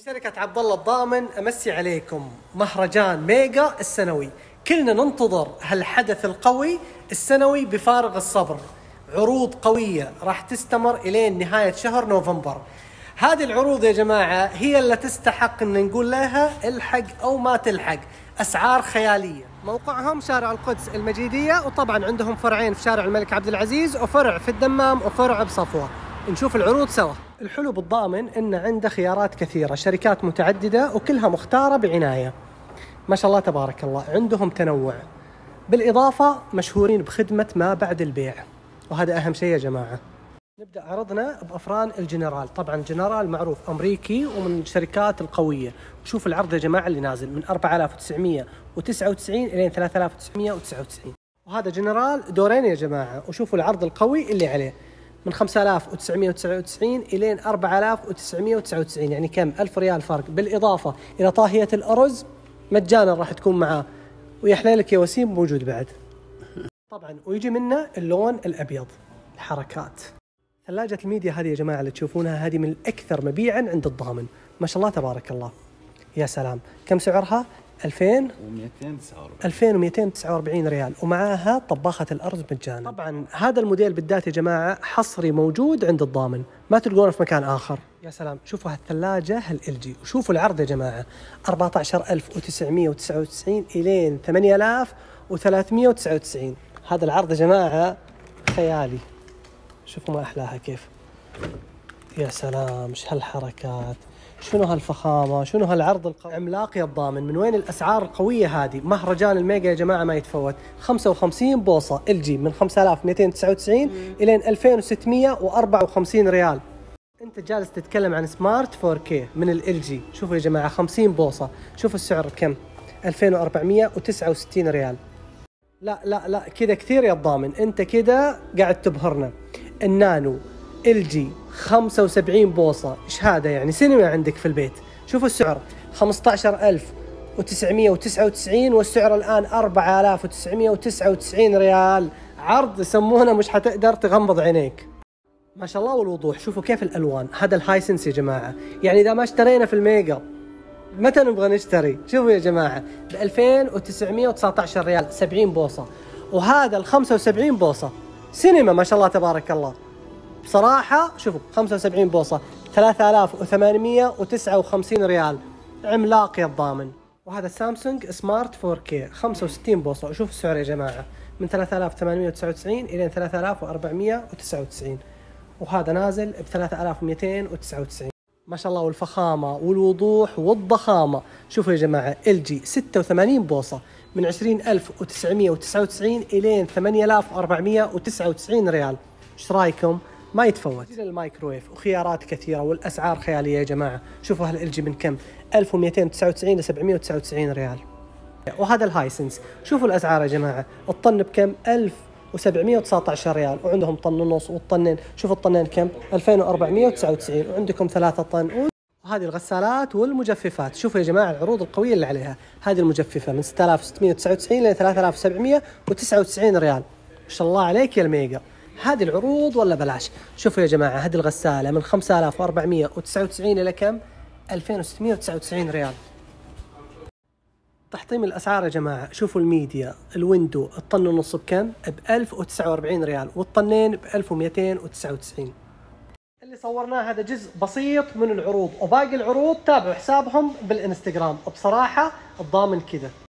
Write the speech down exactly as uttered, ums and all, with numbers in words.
شركة عبد الله الضامن أمسي عليكم. مهرجان ميجا السنوي، كلنا ننتظر هالحدث القوي السنوي بفارغ الصبر. عروض قوية راح تستمر إلين نهاية شهر نوفمبر. هذه العروض يا جماعة هي اللي تستحق أن نقول لها الحق أو ما تلحق. أسعار خيالية. موقعهم شارع القدس المجيدية، وطبعا عندهم فرعين في شارع الملك عبد العزيز وفرع في الدمام وفرع بصفوة. نشوف العروض سوا. الحلو بالضامن إن عنده خيارات كثيرة، شركات متعددة وكلها مختارة بعناية ما شاء الله تبارك الله. عندهم تنوع، بالإضافة مشهورين بخدمة ما بعد البيع، وهذا أهم شيء يا جماعة. نبدأ عرضنا بأفران الجنرال. طبعا الجنرال معروف أمريكي ومن الشركات القوية. وشوف العرض يا جماعة اللي نازل من أربعة آلاف وتسعمية وتسعة وتسعين إلى ثلاثة آلاف وتسعمية وتسعة وتسعين، وهذا جنرال دورين يا جماعة. وشوفوا العرض القوي اللي عليه من خمسة آلاف وتسعمية وتسعة وتسعين إلى أربعة آلاف وتسعمية وتسعة وتسعين، يعني كم؟ ألف ريال فرق. بالإضافة إلى طاهية الأرز مجانا راح تكون معاه، ويا حليلك يا وسيم موجود بعد طبعا. ويجي منه اللون الأبيض. الحركات. ثلاجة الميديا هذه يا جماعة اللي تشوفونها هذه من الأكثر مبيعا عند الضامن ما شاء الله تبارك الله. يا سلام، كم سعرها؟ ألفين ومئتين وتسعة وأربعين ريال، ومعاها طباخة الأرز مجانا. طبعا هذا الموديل بالذات يا جماعة حصري موجود عند الضامن، ما تلقونه في مكان آخر. يا سلام، شوفوا هالثلاجة هال جي، وشوفوا العرض يا جماعة أربعة عشر ألف وتسعمية وتسعة وتسعين إلى ثمانية آلاف وثلاثمية وتسعة وتسعين. هذا العرض يا جماعة خيالي. شوفوا ما أحلاها كيف. يا سلام، ايش هالحركات، شنو هالفخامة، شنو هالعرض القوي. عملاق يا الضامن. من وين الأسعار القوية هذه؟ مهرجان الميجا يا جماعة ما يتفوت. خمسة وخمسين بوصة ال جي من خمسة آلاف ومئتين وتسعة وتسعين إلى ألفين وستمية وأربعة وخمسين ريال. أنت جالس تتكلم عن سمارت فور كي من ال جي. شوفوا يا جماعة خمسين بوصة، شوفوا السعر كم؟ ألفين وأربعمية وتسعة وستين ريال. لا لا لا كذا كثير يا الضامن، أنت كذا قاعد تبهرنا. النانو ال جي خمسة وسبعين بوصة، ايش هذا يعني؟ سينما عندك في البيت. شوفوا السعر خمسة عشر ألف وتسعمية وتسعة وتسعين، والسعر الآن أربعة آلاف وتسعمية وتسعة وتسعين ريال. عرض يسمونه مش حتقدر تغمض عينيك ما شاء الله. والوضوح شوفوا كيف الألوان. هذا الهايسنس يا جماعة، يعني إذا ما اشترينا في الميجا متى نبغى نشتري؟ شوفوا يا جماعة ب ألفين وتسعمية وتسعة عشر ريال سبعين بوصة. وهذا ال خمسة وسبعين بوصة سينما ما شاء الله تبارك الله. بصراحة شوفوا خمسة وسبعين بوصة ثلاثة آلاف وثمانمية وتسعة وخمسين ريال. عملاق يا الضامن. وهذا سامسونج سمارت فور كي خمسة وستين بوصة، وشوف السعر يا جماعة من ثلاثة آلاف وثمانمية وتسعة وتسعين إلى ثلاثة آلاف وأربعمية وتسعة وتسعين، وهذا نازل ب ثلاثة آلاف ومئتين وتسعة وتسعين. ما شاء الله. والفخامة والوضوح والضخامة. شوفوا يا جماعة ال جي ستة وثمانين بوصة من عشرين ألف وتسعمية وتسعة وتسعين إلى ثمانية آلاف وأربعمية وتسعة وتسعين ريال. ايش رايكم؟ ما يتفوت. المايكرويف وخيارات كثيرة والأسعار خيالية يا جماعة. شوفوا هال ال جي من كم؟ ألف ومئتين وتسعة وتسعين ل سبعمية وتسعة وتسعين ريال. وهذا الهايسنس شوفوا الأسعار يا جماعة. الطن بكم؟ ألف وسبعمية وتسعة عشر ريال، وعندهم طن ونص والطنين. شوفوا الطنين كم؟ ألفين وأربعمية وتسعة وتسعين، وعندكم ثلاثة طن. وهذه الغسالات والمجففات. شوفوا يا جماعة العروض القوية اللي عليها. هذه المجففة من ستة آلاف وستمية وتسعة وتسعين إلى ثلاثة آلاف وسبعمية وتسعة وتسعين ريال. ما شاء الله عليك يا الميجا. هذه العروض ولا بلاش؟ شوفوا يا جماعة هذه الغسالة من خمسة آلاف وأربعمية وتسعة وتسعين إلى كم؟ ألفين وستمية وتسعة وتسعين ريال. تحطيم الأسعار يا جماعة. شوفوا الميديا الويندو الطن ونص بكم؟ ب ألف وتسعة وأربعين ريال، والطنين ب ألف ومئتين وتسعة وتسعين. اللي صورناه هذا جزء بسيط من العروض، وباقي العروض تابعوا حسابهم بالانستغرام. بصراحة الضامن كذا.